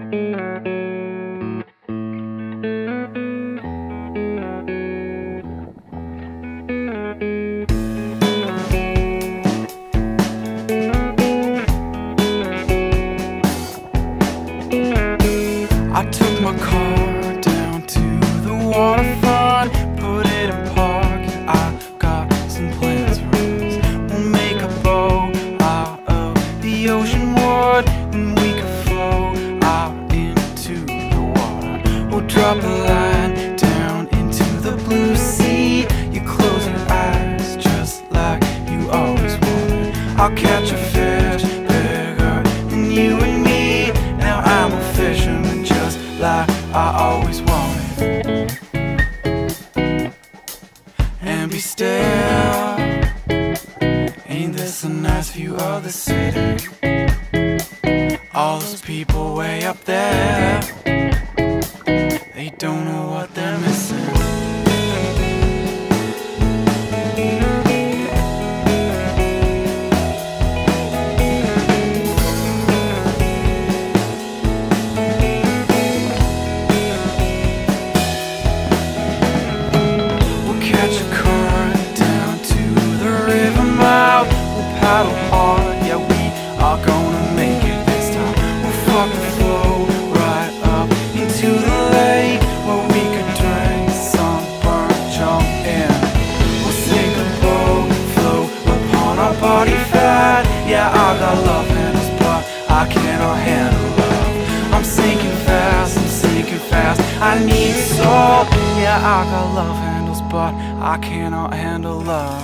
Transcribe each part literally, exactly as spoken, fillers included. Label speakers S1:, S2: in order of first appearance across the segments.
S1: I took my car down to the waterfront, put it in park. I've got some plans for us. We'll make a boat out of the ocean wood, and we can float out into the water. We'll drop a line down into the blue sea. You close your eyes just like you always wanted. I'll catch a fish bigger than you and me. Now I'm a fisherman just like I always wanted. And be still, ain't this a nice view of the city? All those people way up there, they don't know what they're missing. Paddle hard, yeah, we are gonna make it this time. We'll fuck the flow right up into the lake, where we could drink some burnt jump in. We'll sink a boat, float upon our body fat. Yeah, I got love handles, but I cannot handle love. I'm sinking fast, I'm sinking fast, I need salt. Yeah, I got love handles, but I cannot handle love.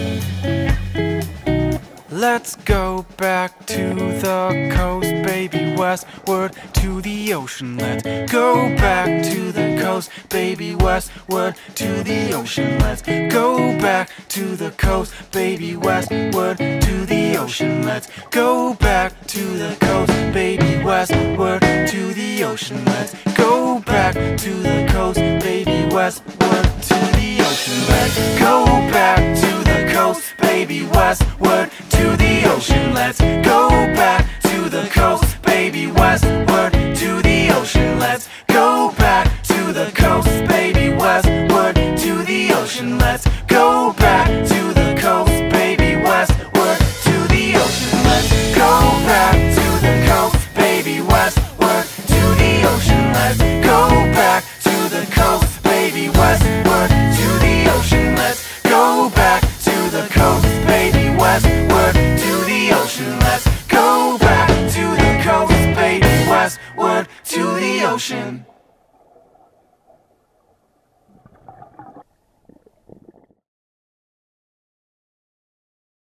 S1: Let's go back to the coast, baby, westward to the ocean. Let's go back to the coast, baby, westward to the ocean. Let's go back to the coast, baby, westward to the ocean. Let's go back to the coast, baby, westward to the ocean. Let's go back to the coast, baby, westward to the ocean. Let's go back to the coast, baby, westward to the ocean. Let's go back to the coast, baby, westward to the ocean. Let's go back to the coast, baby, westward to the ocean. Let's go back to the coast, baby, westward to the ocean. Let's go back to the coast, baby, westward to the ocean. Let's go back to the coast, baby, westward to the ocean. Let's go back to the coast, baby, westward to the ocean. Let's go back to the coast, baby, westward to the ocean.